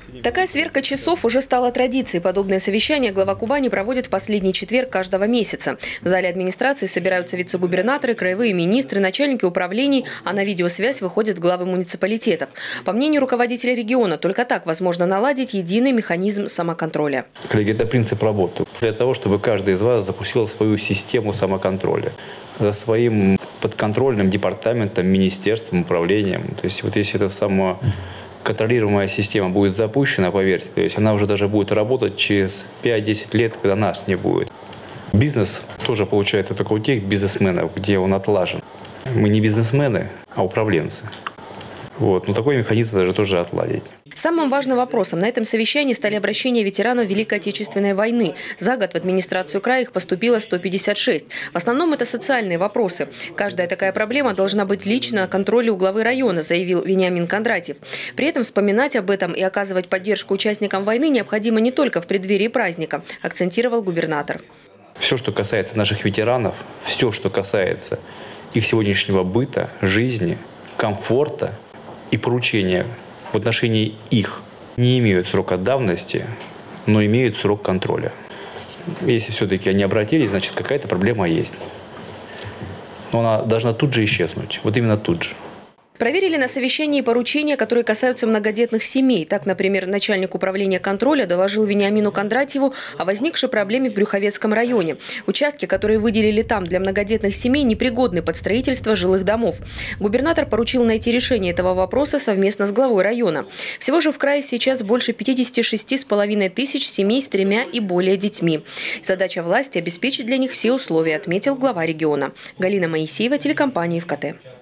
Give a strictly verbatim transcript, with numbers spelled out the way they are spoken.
Такая сверка часов уже стала традицией. Подобное совещание глава Кубани проводит в последний четверг каждого месяца. В зале администрации собираются вице-губернаторы, краевые министры, начальники управлений, а на видеосвязь выходят главы муниципалитетов. По мнению руководителя региона, только так возможно наладить единый механизм самоконтроля. Коллеги, это принцип работы. Для того, чтобы каждый из вас запустил свою систему самоконтроля за своим подконтрольным департаментом, министерством, управлением. То есть вот если это само... контролируемая система будет запущена, поверьте, то есть она уже даже будет работать через пять-десять лет, когда нас не будет. Бизнес тоже получается только у тех бизнесменов, где он отлажен. Мы не бизнесмены, а управленцы. Вот. Но такой механизм даже тоже отладить. Самым важным вопросом на этом совещании стали обращения ветеранов Великой Отечественной войны. За год в администрацию края их поступило сто пятьдесят шесть. В основном это социальные вопросы. Каждая такая проблема должна быть лично на контроле у главы района, заявил Вениамин Кондратьев. При этом вспоминать об этом и оказывать поддержку участникам войны необходимо не только в преддверии праздника, акцентировал губернатор. Все, что касается наших ветеранов, все, что касается их сегодняшнего быта, жизни, комфорта и поручения в отношении их не имеют срока давности, но имеют срок контроля. Если все-таки они обратились, значит, какая-то проблема есть. Но она должна тут же исчезнуть. Вот именно тут же. Проверили на совещании поручения, которые касаются многодетных семей. Так, например, начальник управления контроля доложил Вениамину Кондратьеву о возникшей проблеме в Брюховецком районе. Участки, которые выделили там для многодетных семей, непригодны под строительство жилых домов. Губернатор поручил найти решение этого вопроса совместно с главой района. Всего же в крае сейчас больше пятидесяти шести с половиной тысяч семей с тремя и более детьми. Задача власти – обеспечить для них все условия, отметил глава региона. Галина Моисеева, телекомпания ФКТ.